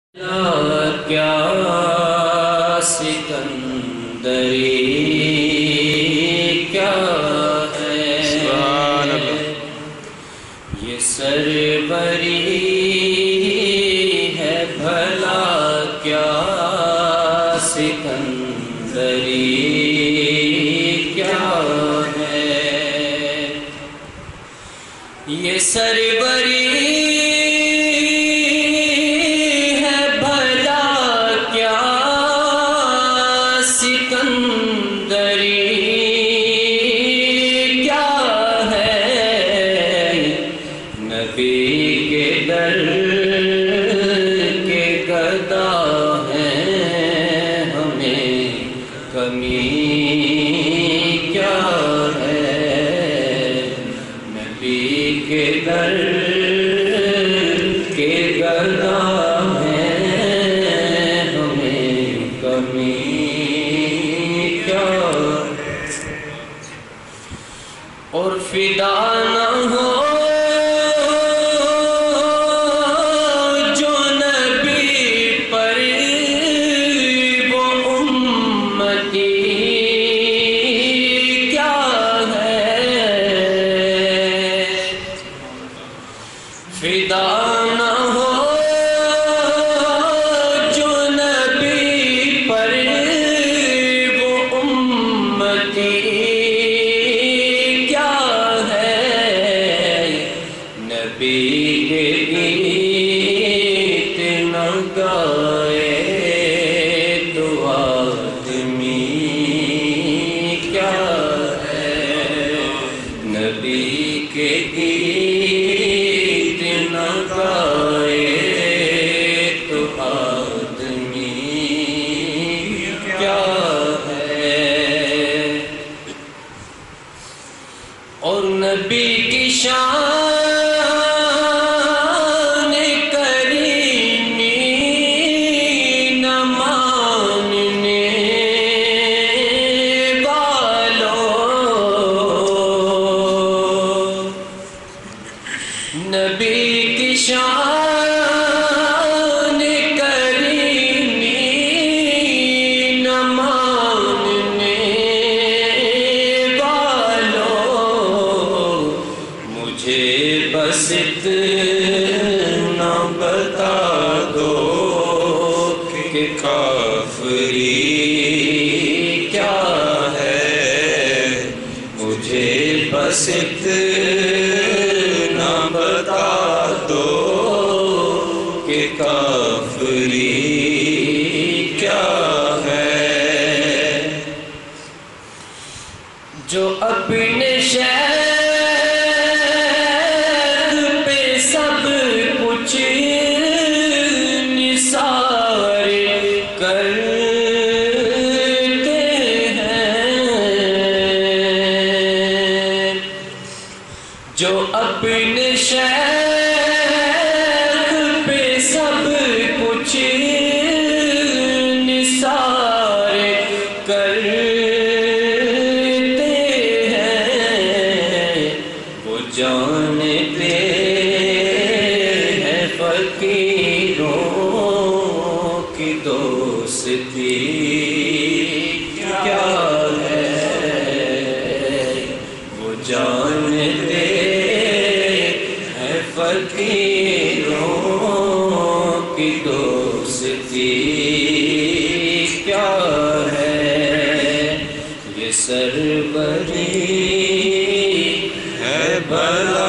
کیا سکندری کیا ہے یہ سربری ہے بھلا کیا سکندری کیا ہے یہ سربری اور فدا نہ ہو جو نبی پر وہ امتی کیا ہے فدا نہ ہو جو نبی پر وہ امتی اور نبی کی شان کریمی نہ ماننے والوں نبی کی شان کریمی نہ ماننے بس اتنا بتا دو کہ کافری کیا ہے مجھے بس اتنا بتا دو کہ کافری کیا ہے جو اپنے شہر جو اپنے شیخ پہ سب کچھ نثار کرتے ہیں وہ جانتے ہیں فقیروں کی دوستی کیا ہے وہ جانتے فقیروں کی دوستی کیا ہے یہ سربری ہے بھلا